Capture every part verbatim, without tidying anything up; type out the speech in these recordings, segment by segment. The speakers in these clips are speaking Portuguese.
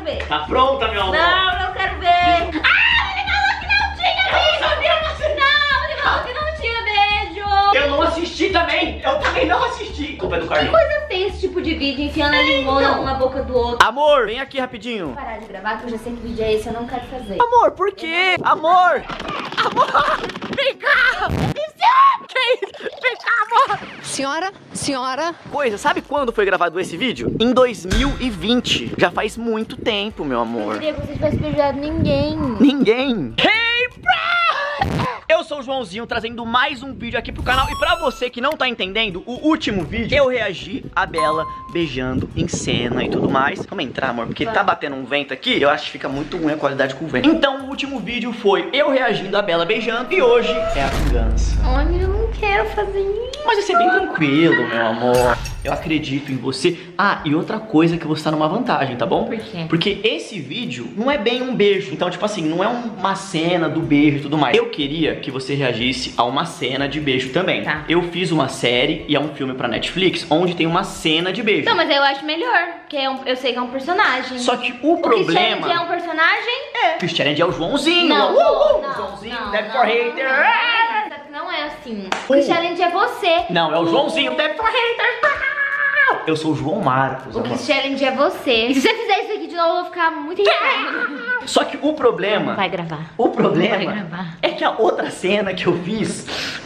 quero ver. Tá pronta, meu amor? Não, não quero ver. Ah, ele falou que não tinha beijo. Não, ele falou que não tinha beijo. Eu não assisti também. Eu também não assisti. Culpa é do Que Carlinhos. coisa feia esse tipo de vídeo, enfiando a língua um na boca do outro. Amor, vem aqui rapidinho. Vou parar de gravar, que eu já sei que vídeo é esse, eu não quero fazer. Amor, por quê? Amor! Amor! Vem cá! Que isso? Vem cá, amor! Senhora, senhora. Coisa, sabe quando foi gravado esse vídeo? Em dois mil e vinte. Já faz muito tempo, meu Eu amor. queria que você tivesse beijado ninguém. Ninguém. Hey, bro! Eu sou o Joãozinho, trazendo mais um vídeo aqui pro canal. E pra você que não tá entendendo, o último vídeo eu reagi a Bela beijando em cena e tudo mais. Vamos entrar, amor, porque tá batendo um vento aqui. Eu acho que fica muito ruim a qualidade com o vento. Então o último vídeo foi eu reagindo a Bela beijando. E hoje é a vingança. Olha, eu não quero fazer isso. Mas vai ser bem tranquilo, meu amor. Eu acredito em você. Ah, e outra coisa que você tá numa vantagem, tá bom? Por quê? Porque esse vídeo não é bem um beijo. Então, tipo assim, não é uma cena do beijo e tudo mais. Eu queria que você reagisse a uma cena de beijo também. Tá. Eu fiz uma série e é um filme pra Netflix onde tem uma cena de beijo. Não, mas eu acho melhor, porque é um, eu sei que é um personagem. Só que o, O problema... Chris é um personagem? É. Chris Challenge é o Joãozinho. Não, uh, uh, não, não, Joãozinho, não, Dead não, for não, Hater. não, não, não, não é assim. O Chris Challenge é você. Não, é o Joãozinho, Dead for Hater. Eu sou o João Marcos. O amor. Chris Challenge é você. E se você fizer isso aqui de novo, eu vou ficar muito irritada. Só que o problema... Não vai gravar. O problema Não vai gravar. é que a outra cena que eu fiz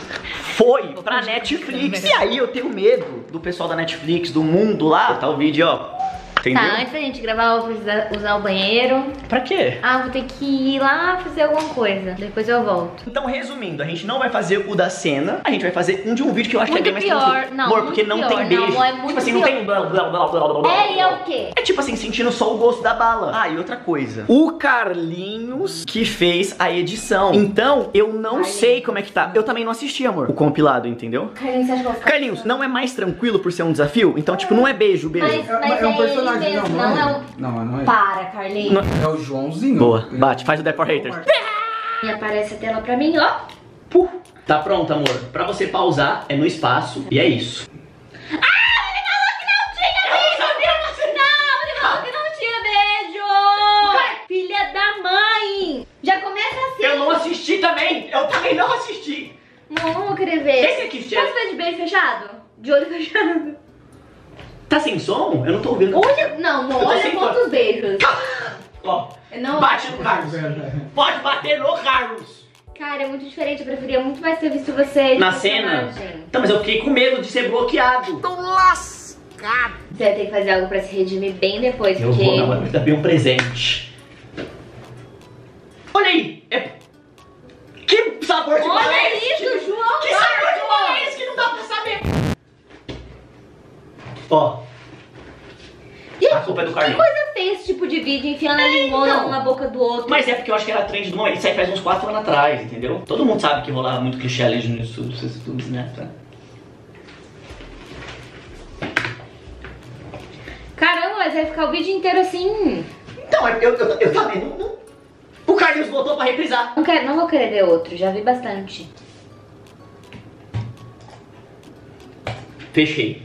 foi pra Netflix. E aí eu tenho medo do pessoal da Netflix, do mundo lá. Tá o vídeo, ó. Entendeu? Tá, antes da gente gravar, eu vou precisar usar o banheiro. Pra quê? Ah, vou ter que ir lá fazer alguma coisa. Depois eu volto. Então, resumindo, a gente não vai fazer o da cena. A gente vai fazer um de um vídeo que eu acho Muito que é bem mais pior. tranquilo. Não, Amor, muito porque não pior. tem Não, beijo. é muito tipo assim, não pior. tem um blá, blá, blá, blá, blá, blá. É, e é o quê? É tipo assim, sentindo só o gosto da bala. Ah, e outra coisa. O Carlinhos que fez a edição. Então, eu não Carlinhos. sei como é que tá. Eu também não assisti, amor, o compilado, entendeu? Carlinhos, você acha que eu vou ficar Carlinhos, não é mais tranquilo por ser um desafio? Então, tipo, não é beijo, beijo. Mas, mas É um é personagem, ele mesmo, não, não não é. é um... Não, não é. Para, Carlinhos. Não. É o Joãozinho. Boa, bate, faz o Dead for Haters. E aparece a tela pra mim, ó. Puh. Tá pronto, amor. Pra você pausar, é no espaço. E é isso. Ah, ele falou que não tinha beijo! Não, ele falou que não tinha beijo! Filha da mãe! Já começa assim. Eu não assisti também. Eu também não assisti. Não, não vou querer ver. Esse aqui, Tia. Posso ver de beijo fechado? De olho fechado. Tá sem som? Eu não tô ouvindo. Olha, não, não, Eu tô olha sem quantos beijos. Ó, Não, bate no Carlos. Pode bater no Carlos. cara, é muito diferente. Eu preferia muito mais ter visto você de Na cena? personagem. Então, mas eu fiquei com medo de ser bloqueado. Tô lascado. Você vai ter que fazer algo pra se redimir bem depois, Eu porque... vou dar uma também um presente. Olha aí. É... Que sabor de bala é Olha esse? isso, João Que sabor de bala é esse que não dá pra saber? Ó. E A culpa é do que Carlinhos. coisa feia esse tipo de vídeo, enfiando a língua então. um na boca do outro. Mas é porque eu acho que era trend do momento. Isso aí faz uns quatro anos atrás, entendeu? Todo mundo sabe que rolava muito Chris Challenge no YouTube, esses tudo, né? Caramba, mas vai ficar o vídeo inteiro assim. Então, eu, eu, eu, eu também não, não... O Carlinhos voltou pra reprisar. Não, quero, não vou querer ver outro, já vi bastante. Fechei.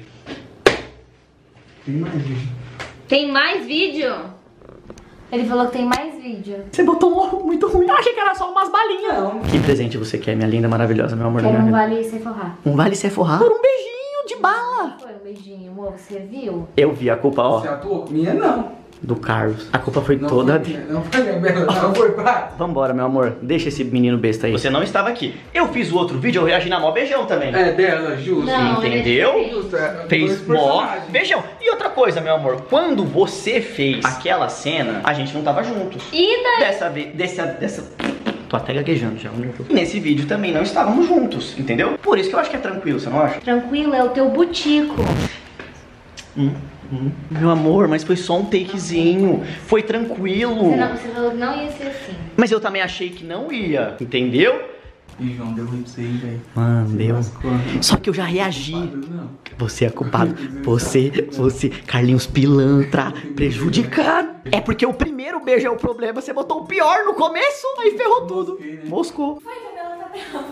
Imagina. Tem mais vídeo? Ele falou que tem mais vídeo. Você botou um muito ruim. Eu achei que era só umas balinhas. Não. Que presente você quer, minha linda, maravilhosa, meu amor da Quero minha um vida? vale sem forrar. Um vale se forrar por um beijinho de bala. Foi um beijinho, amor, você viu? Eu vi a culpa, Você ó, atuou? Minha não. do Carlos. A culpa foi Não toda foi dele. minha, não foi minha, Bela, não foi pai. Vambora, meu amor. Deixa esse menino besta aí. Você não estava aqui. Eu fiz o outro vídeo, eu reagi na mó beijão também. É dela, justo. Não, Entendeu? ele é Justo, é, Fez dois mó personagens. beijão. E outra coisa, meu amor. Quando você fez aquela cena, a gente não tava juntos. E daí? Dessa vez, dessa, dessa... Tô até gaguejando já. Nesse vídeo também não estávamos juntos, entendeu? Por isso que eu acho que é tranquilo, você não acha? Tranquilo, é o teu butico. Hum, hum. Meu amor, mas foi só um takezinho. Foi tranquilo. Você, não, você falou que não ia ser assim. Mas eu também achei que não ia, entendeu? Ih, João, deu ruim pra você, hein, velho. Mano, deu. Lascou. Só que eu já reagi. Não. Você é culpado. Você, você, Carlinhos pilantra, prejudicado. É porque o primeiro beijo é o problema. Você botou o pior no começo, aí ferrou tudo. Mosquei, né? Moscou.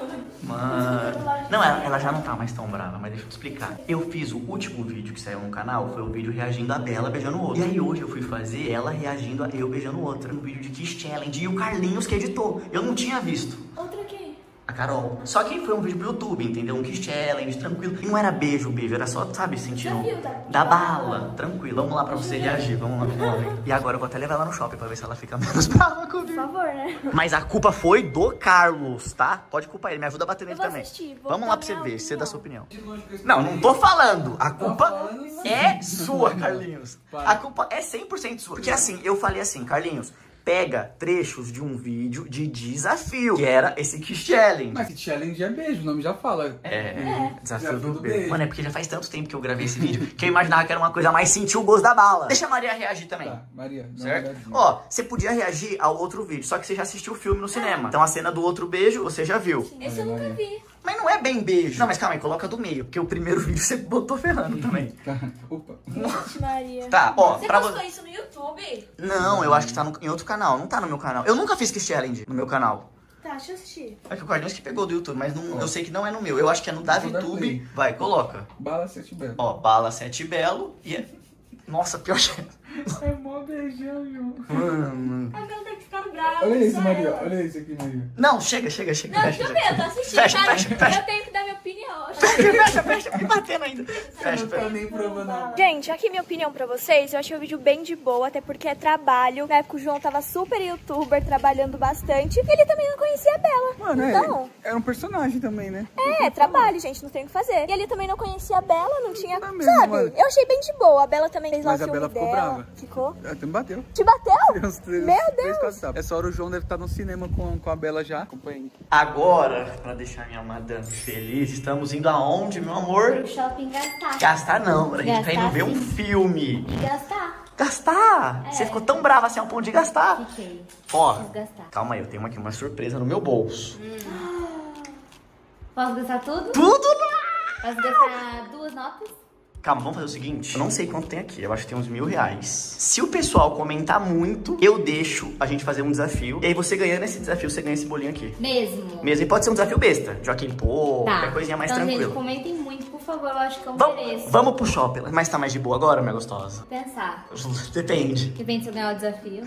Mano. Não, ela, ela já não tá mais tão brava, mas deixa eu te explicar. Eu fiz o último vídeo que saiu no canal, foi o vídeo reagindo a Bela beijando o outro. E aí hoje eu fui fazer ela reagindo a eu beijando o outro. Um vídeo de Kiss Challenge. E o Carlinhos que editou. Eu não tinha visto. Outra quem? A Carol. Só que foi um vídeo pro YouTube, entendeu? Um Kiss Challenge, tranquilo. E não era beijo, beijo, era só, sabe, sentindo da bala. Tranquilo. Vamos lá pra você reagir, vamos lá, vamos lá. E agora eu vou até levar ela no shopping pra ver se ela fica menos brava comigo. Por favor, né? Mas a culpa foi do Carlos, tá? Pode culpar ele, me ajuda a bater nele Eu vou também. assistir, vou Vamos dar lá pra você minha ver, você opinião. dá sua opinião. Não, não tô falando. A culpa é sua, Carlinhos. A culpa é cem por cento sua. Porque assim, eu falei assim, Carlinhos, pega trechos de um vídeo de desafio, que era esse Kiss Challenge. Mas Kiss Challenge é beijo, o nome já fala. É, É. desafio Desafio do do beijo. beijo. Mano, é porque já faz tanto tempo que eu gravei esse vídeo que eu imaginava que era uma coisa mais sentir o gosto da bala. Deixa a Maria reagir também. Tá, Maria. dá uma Certo? olhadinha. Ó, você podia reagir ao outro vídeo, só que você já assistiu o filme no cinema. Então a cena do outro beijo você já viu. Esse eu nunca vi. Mas não é bem beijo. Não, mas calma aí, coloca do meio, porque o primeiro vídeo você botou ferrando também. Tá, opa. Vixe, Maria. Tá, ó, Você pra postou você. isso no YouTube? Não, eu acho que tá no- em outro canal, não tá no meu canal. Eu nunca fiz Kiss Challenge no meu canal. Tá, deixa eu assistir. É que o Carlinhos que pegou do YouTube, mas não- eu sei que não é no meu. Eu acho que é no da Vou dar VTube. play. Vai, coloca. Bala sete belo. Ó, Bala Sete Belo e é... Nossa, pior que... É mó beijão, meu. Mano... A Bela deve ficar brava. Olha isso, só Maria. ela. Olha isso aqui, Maria. Não, chega, chega, chega. Não, fecha, deixa eu ver, eu tô assistindo. Fecha, cara. fecha, fecha. Eu tenho que dar minha opinião. Fecha, fecha, me batendo ainda. Fecha, Não tá fecha. nem provando nada. Gente, aqui minha opinião pra vocês, eu achei o vídeo bem de boa, até porque é trabalho. Na época o João tava super youtuber, trabalhando bastante. E ele também não conhecia a Bela. Mano, é, Então, era um personagem também, né? é, trabalho, gente, não tem o que fazer. E ele também não conhecia a Bela, não tinha, É mesmo, sabe? mano. Eu achei bem de boa. A Bela também fez lá Mas o a filme Bela ficou dela. brava. Ficou? Até me bateu. Te bateu? Uns três- Meu três, Deus! quatro tapas. Essa hora o João deve estar no cinema com, com a Bela já. Acompanha. Agora, pra deixar minha madame feliz, estamos indo aonde, meu amor? Pro shopping gastar. Gastar não, a gente tá indo Gastar ver um sim. filme. E gastar. Gastar? É. Você ficou tão brava assim ao ponto de gastar? Fiquei. Ó, Preciso gastar. calma aí, eu tenho aqui uma surpresa no meu bolso. Posso gastar tudo? Tudo lá! Posso gastar duas notas? Calma, vamos fazer o seguinte. Eu não sei quanto tem aqui, eu acho que tem uns mil reais. Se o pessoal comentar muito, eu deixo a gente fazer um desafio. E aí você ganhando esse desafio, você ganha esse bolinho aqui. Mesmo. Mesmo, e pode ser um desafio besta. Joaquim Pô, Tá. qualquer coisinha mais então, tranquila. gente, comentem muito, por favor. Eu acho que eu Vamos, mereço. vamos pro shopping. Mas tá mais de boa agora, minha gostosa? Pensar. Depende. Depende se eu ganhar o desafio.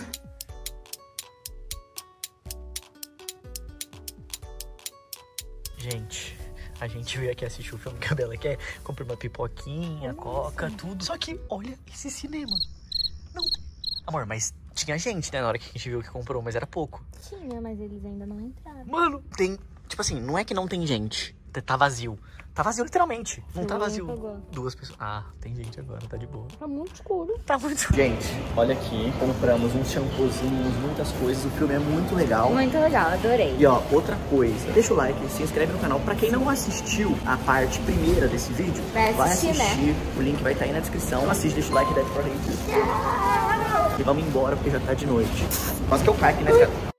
Gente, a gente veio aqui assistir o filme que a Bela quer. Comprei uma pipoquinha, coca, tudo. Só que, olha esse cinema. Não tem. Amor, mas tinha gente, né, na hora que a gente viu que comprou, mas era pouco. Tinha, mas eles ainda não entraram. Mano, tem... Tipo assim, não é que não tem gente. Tá vazio. Tá vazio literalmente. Não tá Ninguém vazio. pegou. Duas pessoas. Ah, tem gente agora, tá de boa. Tá muito escuro. Tá muito... Gente, olha aqui. Compramos uns shampoozinhos, muitas coisas. O filme é muito legal. Muito legal, adorei. E ó, outra coisa, deixa o like, se inscreve no canal. Pra quem não assistiu a parte primeira desse vídeo, Vai assistir, assistir. O link vai estar aí na descrição. Assiste, deixa o like e deve pra gente. E vamos embora porque já tá de noite. Quase que eu caio aqui na escada.